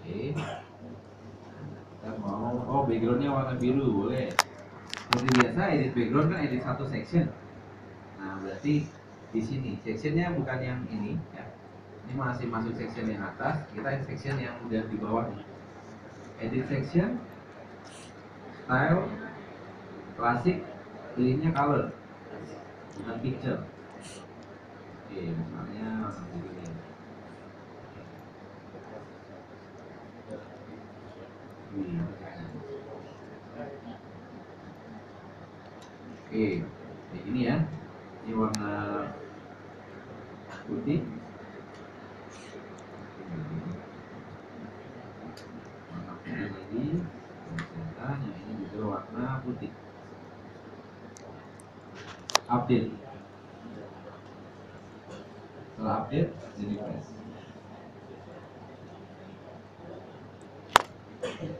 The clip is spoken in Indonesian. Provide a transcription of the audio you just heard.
Oke, kita mau, oh backgroundnya warna biru, boleh. Seperti biasa edit background kan edit satu section. Nah berarti di sini sectionnya bukan yang ini ya, ini masih masuk section yang atas, kita section yang udah di bawah. Edit section, style, klasik, pilihnya color, bukan picture. Oke, misalnya warna biru ini. Oke, kayak gini ya. Ini warna putih. Warna putih ini, yang ini juga warna putih. Update. Setelah update, jadi refresh.